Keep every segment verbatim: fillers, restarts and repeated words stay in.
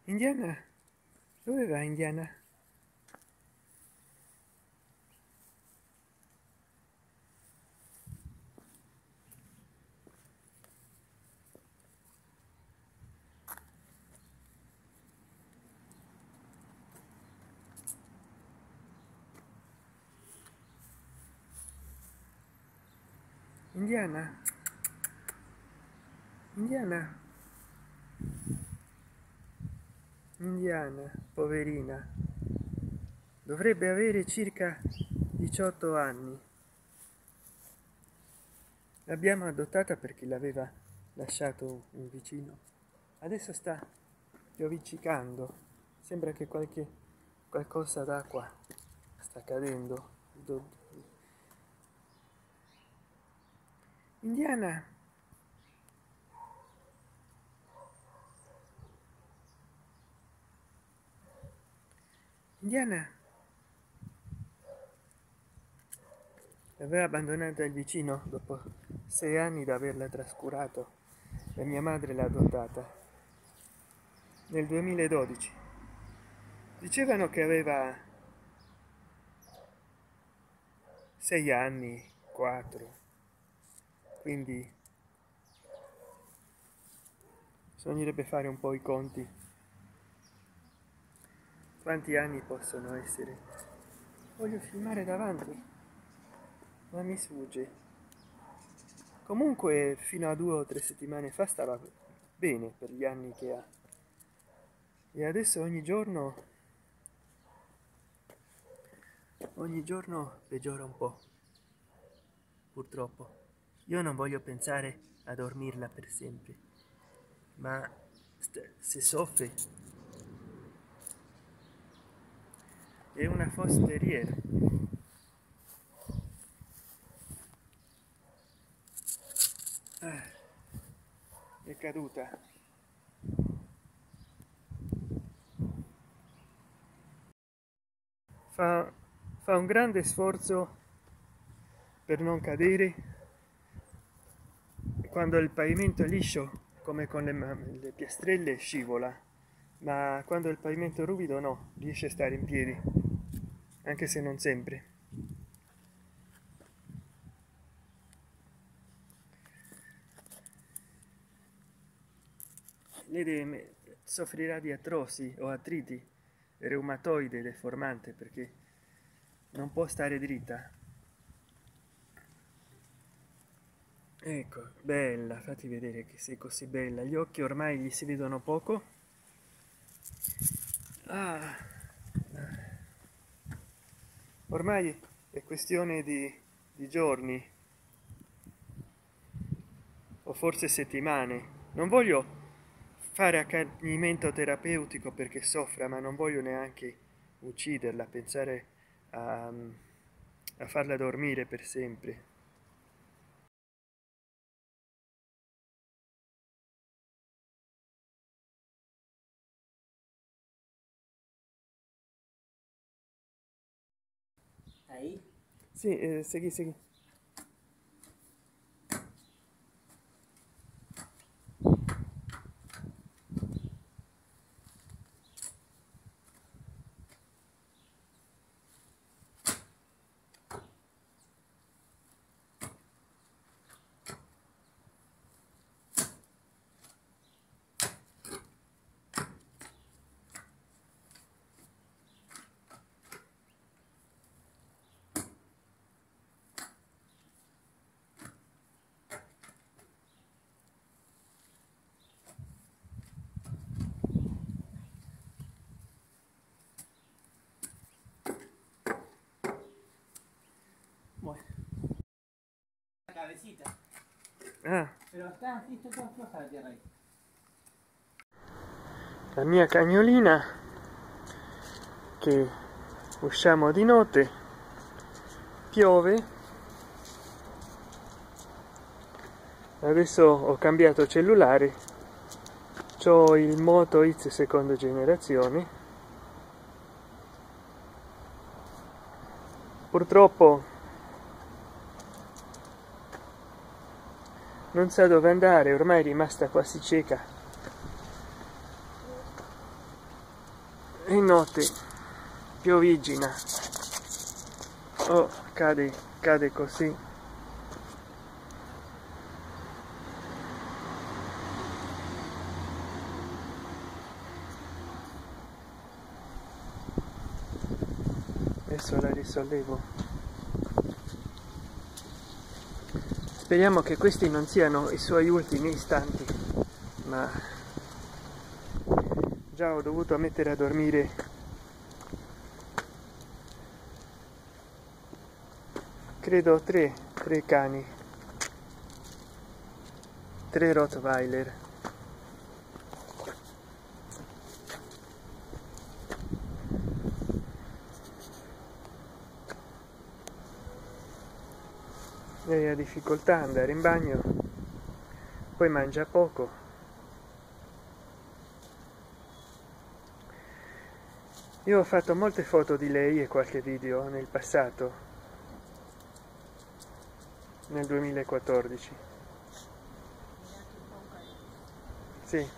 Indiana? Dove va Indiana? Indiana? Indiana? Indiana, poverina, dovrebbe avere circa diciotto anni. L'abbiamo adottata perché l'aveva lasciato un vicino. Adesso sta pioviccicando, sembra che qualche qualcosa d'acqua sta cadendo. Indiana? Indiana? L'aveva abbandonata il vicino dopo sei anni da averla trascurato e mia madre l'ha adottata nel duemiladodici. Dicevano che aveva sei anni, quattro, quindi bisognerebbe fare un po' i conti. Quanti anni possono essere? Voglio filmare davanti, ma mi sfugge. Comunque fino a due o tre settimane fa stava bene per gli anni che ha. E adesso ogni giorno, ogni giorno peggiora un po'. Purtroppo. Io non voglio pensare a dormirla per sempre, ma se soffre è una fosse terrier. Ah, è caduta. Fa, fa un grande sforzo per non cadere. Quando il pavimento è liscio, come con le, le piastrelle, scivola, ma quando il pavimento è ruvido no, riesce a stare in piedi, anche se non sempre. Lei deve, soffrirà di artrosi o artriti reumatoide deformante perché non può stare dritta. Ecco, bella, fatti vedere che sei così bella. Gli occhi ormai gli si vedono poco. Ah, ormai è questione di, di giorni o forse settimane. Non voglio fare accanimento terapeutico perché soffra, ma non voglio neanche ucciderla, pensare a, a farla dormire per sempre. Aí? Sì, eh, segui, segui. Bueno. La cabecita. Ah, Pero está listo todo floja la tierra ahí. la mia cagnolina che usciamo di notte, piove, adesso ho cambiato cellulare, c'ho il Moto X seconda generazione, purtroppo non sa dove andare, ormai è rimasta quasi cieca. notte piovigina, oh, cade cade così. Adesso la risollevo. Speriamo che questi non siano i suoi ultimi istanti, ma già ho dovuto mettere a dormire credo tre tre cani, tre Rottweiler. Lei ha difficoltà ad andare in bagno, poi mangia poco. Io ho fatto molte foto di lei e qualche video nel passato, nel duemilaquattordici. Sì.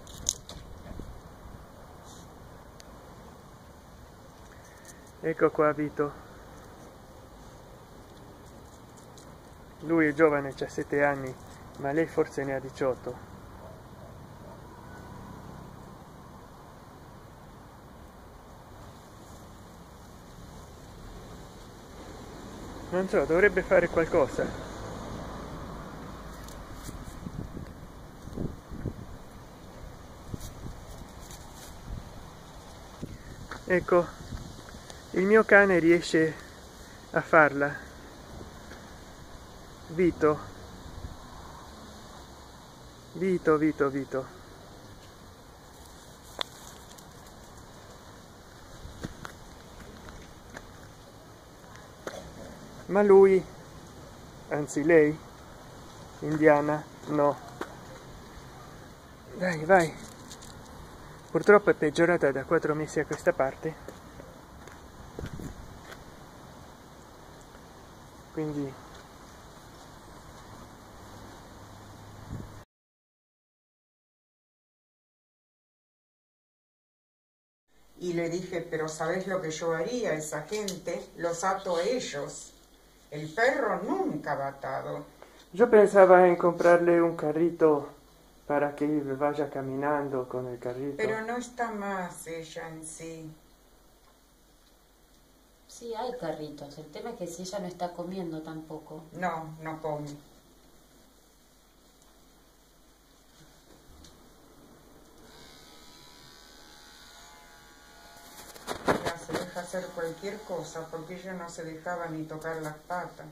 Ecco qua Vito. Lui è giovane, c'ha sette anni, ma lei forse ne ha diciotto. Non so, dovrebbe fare qualcosa. Ecco, il mio cane riesce a farla. Vito, Vito, Vito, Vito. Ma lui, anzi lei, Indiana, no. Dai, vai. Purtroppo è peggiorata da quattro mesi a questa parte. Quindi y le dije, pero ¿sabes lo que yo haría? Esa gente los ato a ellos. El perro nunca va atado. Yo pensaba en comprarle un carrito para que vaya caminando con el carrito. Pero no está más ella en sí. Sí, hay carritos. El tema es que si ella no está comiendo tampoco. No, no come. Ya se deja hacer cualquier cosa porque ella no se dejaba ni tocar las patas.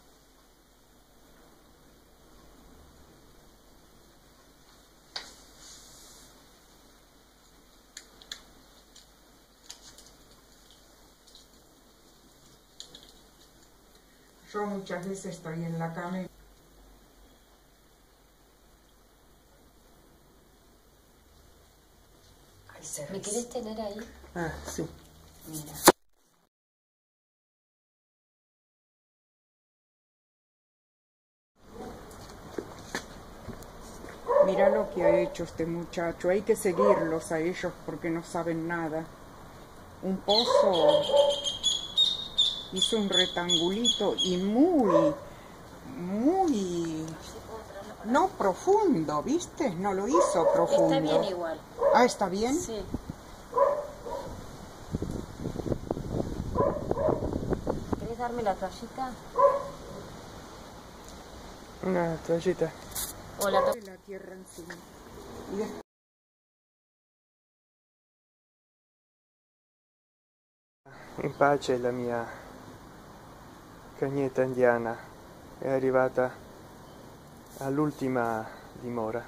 Yo muchas veces estoy en la cama y... Ay, se ¿Me querés tener ahí? Ah, sì. Mira. Mira lo que ha hecho este muchacho. Hay que seguirlos a ellos porque no saben nada. Un pozo... Hizo un rectangulito y muy, muy... No profundo, ¿viste? No lo hizo profundo. Está bien igual. Ah, ¿está bien? Sí. ¿Querés darme la toallita? Una toallita. O la to- La tierra encima. Y después... In pace la mia cagnetta indiana è arrivata all'ultima dimora.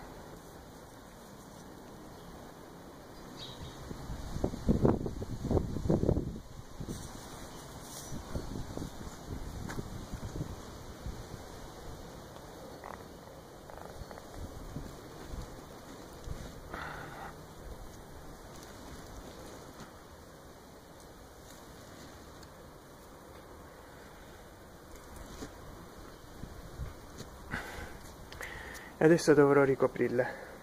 Adesso dovrò ricoprirla.